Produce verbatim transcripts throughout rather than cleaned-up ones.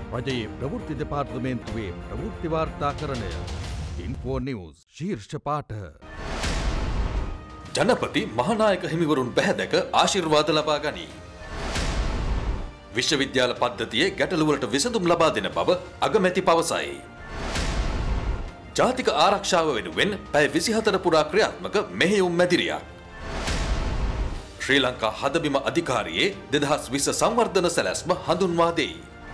රජයේ ප්‍රවෘත්ති දෙපාර්තමේන්තුවේ ප්‍රවෘත්ති වාර්තාකරණය ඉන්ෆෝ නිවුස් ශීර්ෂ පාඨ ජනපති මහානායක හිමිවරුන් බැහැදක ආශිර්වාද ලබා ගනී. විශ්වවිද්‍යාල පද්ධතියේ ගැටලුවලට විසඳුම් ලබා දෙන බව අගමැති පවසයි. ජාතික ආරක්ෂාව වෙනුවෙන් පැය විසිහතර පුරා ක්‍රියාත්මක මෙහෙයුම් මැදිරියක්. ශ්‍රී ලංකා හදබිම අධිකාරියේ දෙදහස් විස්ස සංවර්ධන සැලැස්ම හඳුන්වා දෙයි.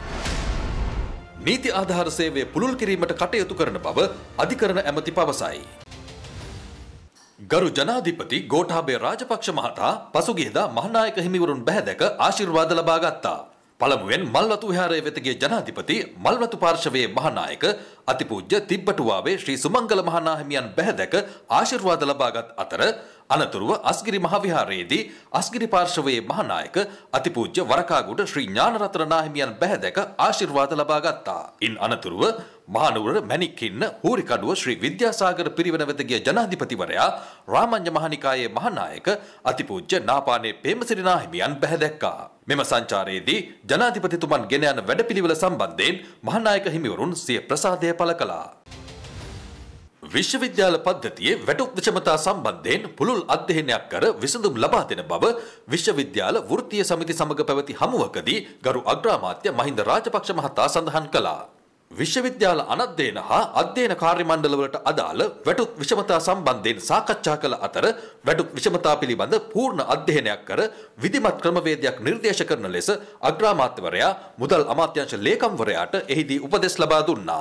නීති ආධාර සේවය පුළුල් කිරීමට කටයුතු කරන බව අධිකරණ ඇමති පවසයි. ගරු ජනාධිපති ගෝඨාභය රාජපක්ෂ මහතා පසුගියදා මහානායක හිමිවරුන් බැහැදක ආශිර්වාද ලබා ගත්තා. පළමුවෙන් මල්වතු විහාරයේ වෙත ගිය ජනාධිපති මල්වතු පාර්ශවයේ මහානායක අතිපූජ්‍ය තිබ්බටුවාවේ ශ්‍රී සුමංගල මහානාහිමියන් බැහැදක ආශිර්වාද ලබාගත් අතර අනතුරුව අස්ගිරි මහවිහාරයේදී අස්ගිරි පාර්ශවයේ මහානායක අතිපූජ්‍ය වරකාගුඩ ශ්‍රී ඥානරත්න නාහිමියන් බැහැදක ආශිර්වාද ලබා ගත්තා. ඉන් අනතුරුව මහනුවර මැණික්කින්න හූරිකඩුව ශ්‍රී විද්‍යාසාගර පිරිවෙන වෙත ගිය ජනාධිපතිවරයා රාමඤ්ඤ මහනිකායේ මහානායක අතිපූජ්‍ය නාපානේ පේමසිරි නාහිමියන් බැහැදැක්කා. මෙම සංචාරයේදී ජනාධිපතිතුමන් ගෙන යන වැඩපිළිවෙල සම්බන්ධයෙන් මහානායක හිමිවරුන් සිය ප්‍රසාදය පළ කළා. විශ්වවිද්‍යාල පද්ධතියේ වැටුප් විෂමතා සම්බන්ධයෙන් පුළුල් අධ්‍යයනයක් කර විසඳුම් ලබා දෙන බව විශ්වවිද්‍යාල වෘත්තීය සමිති සමග පැවති හමුවකදී ගරු අග්‍රාමාත්‍ය මහින්ද රාජපක්ෂ මහතා සඳහන් කළා. විශ්වවිද්‍යාල අනධ්‍යයන හා අධ්‍යයන කාර්ය මණ්ඩලවලට අදාළ වැටුප් විෂමතා සම්බන්ධයෙන් සාකච්ඡා කළ අතර වැටුප් විෂමතා පිළිබඳ පූර්ණ අධ්‍යයනයක් කර විධිමත් ක්‍රමවේදයක් නිර්දේශ කරන ලෙස අග්‍රාමාත්‍යවරයා මුදල් අමාත්‍යාංශ ලේකම්වරයාට එහිදී උපදෙස් ලබා දුන්නා.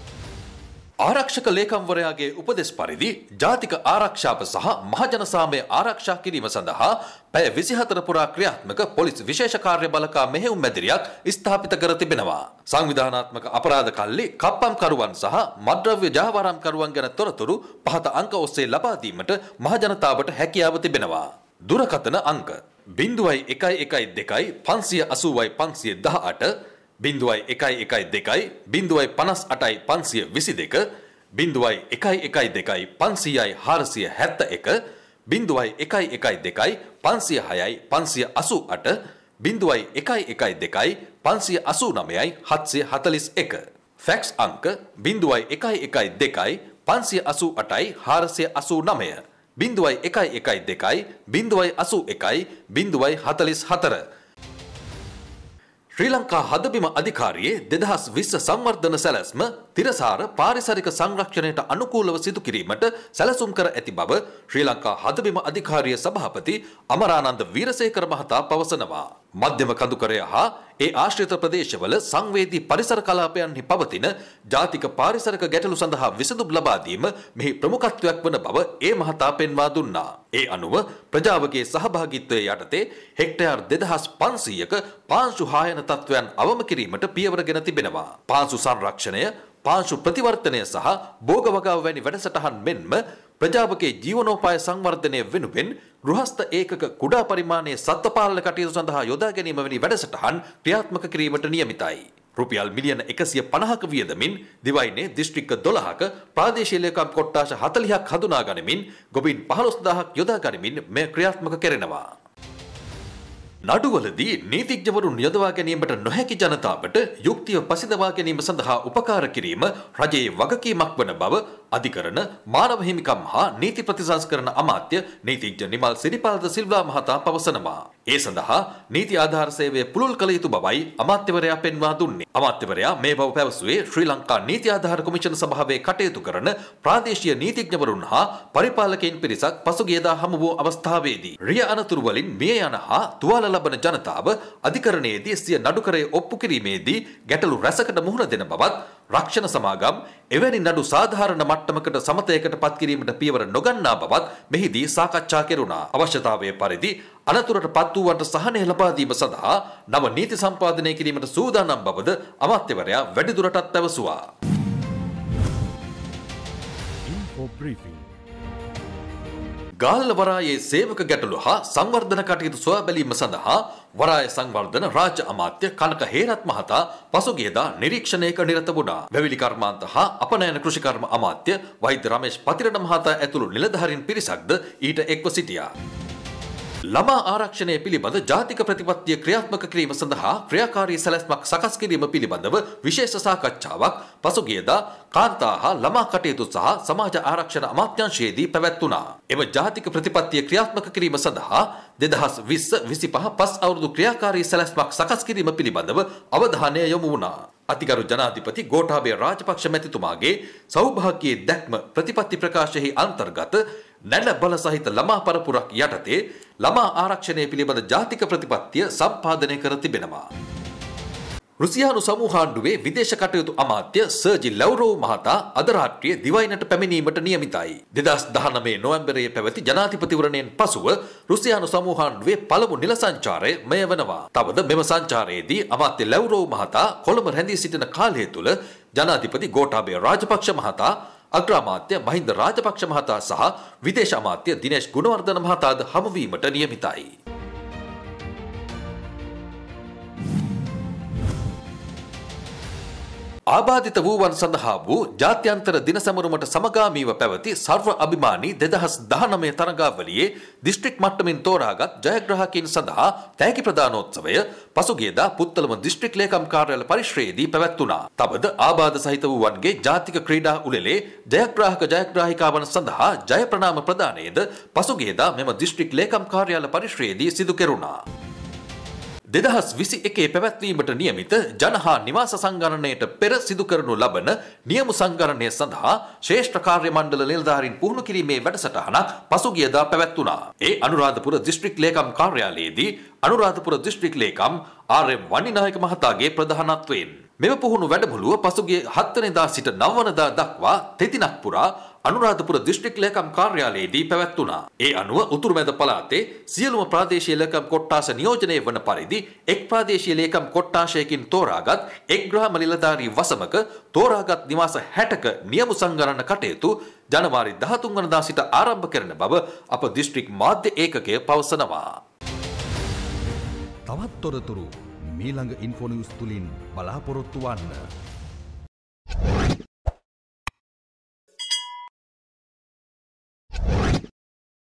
ආරක්ෂක ලේකම්වරයාගේ උපදෙස් පරිදි ජාතික ආරක්ෂාව සහ මහජන සාමය ආරක්ෂා කිරීම සඳහා පැය විසිහතර පුරා ක්‍රියාත්මක පොලිස් විශේෂ කාර්ය බළකා මෙහෙයුම් මැදිරියක් ස්ථාපිත කර තිබෙනවා. සංවිධානාත්මක අපරාධ කල්ලි කප්පම්කරුවන් සහ මද්ද්‍රව්‍ය ජාවාරම්කරුවන් ගැන තොරතුරු පහත අංක ඔස්සේ ලබා දීමට මහජනතාවට හැකියාව තිබෙනවා. දුරකථන අංක ශූන්‍ය එකයි එකයි දෙකයි පන්සිය අසූවයි පන්සිය දහඅට බිඳුවයි එකයි එකයි දෙකයි බිඳුවයි පනස් අටයි පන්සිය විසි දෙක බිඳුවයි එකයි එකයි දෙකයි පන්සියයි හාරසිය හැත්ත එක බිඳුවයි එකයි එකයි දෙකයි පන්සිය හයයි පන්සිය අසූ අට බිඳුවයි එකයි එකයි දෙකයි පන්සිය අසූ නවයයි හත්සිය හතලිස් එක ෆැක්ස් අංක බිඳුවයි එකයි එකයි දෙකයි පන්සිය අසූ අටයි හාරසිය අසූ නවය බිඳුවයි එකයි එකයි දෙකයි බිඳුවයි අසූ එකයි බිඳුවයි හතලිස් හතර ශ්‍රී ලංකා හදබිම අධිකාරියේ දෙදහස් විස්ස සංවර්ධන සැලැස්ම තිරසාර පාරිසරික සංරක්ෂණයට අනුකූලව සිදු කිරීමට සැලසුම් කර ඇති බව ශ්‍රී ලංකා හදබිම අධිකාරිය සභාපති අමරානන්ද වීරසේකර මහතා පවසනවා. මධ්‍යම කඳුකරය හා ඒ ආශ්‍රිත ප්‍රදේශවල සංවේදී පරිසර කලාපයන්හි පවතින ජාතික පාරිසරික ගැටලු සඳහා විසඳුම් ලබා දීම මෙහි ප්‍රමුඛත්වයක් වන බව ඒ මහතා පෙන්වා දුන්නා. ඒ අනුව ප්‍රජාවගේ සහභාගීත්වය යටතේ හෙක්ටයාර් දෙදහස් පන්සීයක පාංශු හායන තත්ත්වයන් අවම කිරීමට පියවරගෙන තිබෙනවා. පාංශු සංරක්ෂණය, පාංශු ප්‍රතිවර්තනය සහ භෝග වගාව වැනි වැඩසටහන් මෙන්ම ප්‍රජාවගේ ජීවනෝපාය සංවර්ධනය වෙනුවෙන් ගෘහස්ත ඒකක කුඩා පරිමාණයේ සත්ත්ව පාලන කටයුතු සඳහා යොදා ගැනීම වැනි වැඩසටහන් ක්‍රියාත්මක කිරීමට නියමිතයි. රුපියල් මිලියන එකසිය පනහක වියදමින් දිවයිනේ දිස්ත්‍රික්ක දොළහක ප්‍රාදේශීය ලේකම් කොට්ටාශ හතළිහක් හඳුනා ගනිමින් ගොබින් පහළොස් දහසක් යොදා ගනිමින් මෙය ක්‍රියාත්මක කෙරෙනවා. නඩුවලදී නීතිඥවරුන් යොදවා ගැනීමට නොහැකි ජනතාවට යුක්තිය පසිදවා ගැනීම සඳහා උපකාර කිරීම රජයේ වගකීමක් වන බව අධිකරණ මානව හිමිකම් හා නීති ප්‍රතිසංස්කරණ අමාත්‍ය නීතිඥ නිමල් සිරිපාල්ද සිල්වා මහතා පවසනවා. ඒ සඳහා නීති ආධාර සේවය පුළුල් කළ යුතු බවයි අමාත්‍යවරයා පෙන්වා දුන්නේ. අමාත්‍යවරයා මේ බව පැවසුවේ ශ්‍රී ලංකා නීති ආධාර කොමිෂන් සභාවේ කටයුතු කරන ප්‍රාදේශීය නීතිඥවරුන් හා පරිපාලකයින් පිරිසක් පසුගියදා හමු වූ අවස්ථාවේදී. රිය අනතුරු වලින් මිය යන හා තුවාල ලබන ජනතාව අධිකරණයේදී සිය නඩුකරය ඔප්පු කිරීමේදී ගැටලු රැසකට මුහුණ දෙන බවත් රක්ෂණ සමාගම් එවැනි නඩු සාධාරණ මට්ටමකට සමතයකට පත් කිරීමට පියවර නොගන්නා බවත් මෙහිදී සාකච්ඡා කෙරුණා. අවශ්‍යතාවය පරිදි අනතුරට පත් වූවන්ට සහනය ලබා දීම සඳහා නව නීති සම්පාදනය කිරීමට සූදානම් බවද අමාත්‍යවරයා වැඩිදුරටත් පැවසුවා. ගාල්ල වරායේ සේවක ගැටලු හා සංවර්ධන කටයුතු සොයා බැලීම සඳහා වරාය සංවර්ධන රාජ්‍ය අමාත්‍ය කනක හේරත් මහතා පසුගියදා නිරීක්ෂණයක නිරත වුණා. වැවිලි කර්මාන්ත හා අපනයන කෘෂිකර්ම අමාත්‍ය වෛද්‍ය රමේෂ් පතිරණ මහතා ඇතුළු නිලධාරීන් පිරිසක්ද ඊට එක්ව සිටියා. ළමා ආරක්ෂණය පිළිබඳ ජාතික ප්‍රතිපත්තිය ක්‍රියාත්මක කිරීම සඳහා ක්‍රියාකාරී සැලැස්මක් සකස් කිරීම පිළිබඳව විශේෂ සාකච්ඡාවක් පසුගියදා කාන්තා හා ළමා කටයුතු සහ සමාජ ආරක්ෂණ අමාත්‍යාංශයේදී පැවැත්වුණා. එම ජාතික ප්‍රතිපත්තිය ක්‍රියාත්මක කිරීම සඳහා දෙදහස් විස්ස විසිපහ පස් අවුරුදු ක්‍රියාකාරී සැලැස්මක් සකස් කිරීම පිළිබඳව අවධානය යොමු වුණා. අතිගරු ජනාධිපති ගෝඨාභය රාජපක්ෂ මැතිතුමාගේ සෞභාග්‍යයේ දැක්ම ප්‍රතිපත්ති ප්‍රකාශයෙහි අන්තර්ගත නැල බල සහිත ළමා පරපුරක් යටතේ ළමා ආරක්ෂණය පිළිබඳ ජාතික ප්‍රතිපත්තිය සම්පාදනය කර තිබෙනවා. රුසියානු සමූහාණ්ඩුවේ විදේශ කටයුතු අමාත්‍ය සර්ජි ලැව්රෝව් මහතා අද රාත්‍රියේ දිවයිනට පැමිණීමට නියමිතයි. දෙදහස් දහනවය නොවැම්බරයේ පැවති ජනාධිපතිවරණයෙන් පසුව රුසියානු සමූහාණ්ඩුවේ පළමු නිල සංචාරය මෙය වනවා. තවද මෙම සංචාරයේදී අමාත්‍ය ලැව්රෝව් මහතා කොළඹ රැඳී සිටින කාලය තුළ ජනාධිපති ගෝඨාභය රාජපක්ෂ මහතා අග්‍රාමාත්‍ය මහින්ද රාජපක්ෂ මහතා සහ විදේශ අමාත්‍ය දිනේෂ් ගුණවර්ධන මහතාද හමුවීමට නියමිතයි. ආබාධිත වූවන් සඳහා වූ ජාත්‍යන්තර දින සැමරුමට සමගාමීව පැවති සර්ව අභිමානී දෙදහස් දහනවය තරඟාවලියේ දිස්ත්‍රික් මට්ටමින් තෝරාගත් ජයග්‍රාහකයින් සඳහා තෑගි ප්‍රදානෝත්සවය පසුගියදා පුත්තලම දිස්ත්‍රික් ලේකම් කාර්යාල පරිශ්‍රයේදී පැවැත්වුණා. තවද ආබාධ සහිත වූවන්ගේ ජාතික ක්‍රීඩා උළෙලේ ජයග්‍රාහක ජයග්‍රාහිකාවන් සඳහා ජය ප්‍රනාම ප්‍රදානයද පසුගියදා මෙම දිස්ත්‍රික් ලේකම් කාර්යාල පරිශ්‍රයේදී සිදු කෙරුණා. දෙදහස් විසි එකේ පැවැත්වීමට නියමිත ජනහා නිවාස සංගණනයට පෙර සිදු කරනු ලබන නියමු සංගණනය සඳහා ශ්‍රේෂ්ඨ කාර්ය මණ්ඩල නිලධාරීන් පුහුණු කිරීමේ වැඩසටහනක් පසුගියදා පැවැත්වුණා. ඒ අනුරාධපුර දිස්ත්‍රික් ලේකම් කාර්යාලයේදී අනුරාධපුර දිස්ත්‍රික් ලේකම් ආර් එම් වන්නිනායක මහතාගේ ප්‍රධානත්වයෙන් මෙම පුහුණු වැඩමුළුව පසුගිය හත් වෙනිදා සිට නව වෙනිදා දක්වා තෙතිනක් පුරා අනුරාධපුර දිස්ත්‍රික් ලේකම් කාර්යාලයේදී පැවැත්වුණා. ඒ අනුව උතුරු මැද පළාතේ සියලුම ප්‍රාදේශීය ලේකම් කොට්ටාස නියෝජනය වන පරිදි එක් ප්‍රාදේශීය ලේකම් කොට්ටාශයකින් තෝරාගත් එක් ග්‍රාම නිලධාරී වසමක තෝරාගත් නිවාස හැටක නියමු සංගණන කටයුතු ජනවාරි දහතුන් වනදා සිට ආරම්භ කරන බව අප දිස්ත්‍රික් මාධ්‍ය ඒකකය පවසනවා. තවත් තොරතුරු මීළඟ ඉන්ෆෝ නිවුස් තුලින් බලාපොරොත්තු වන්න.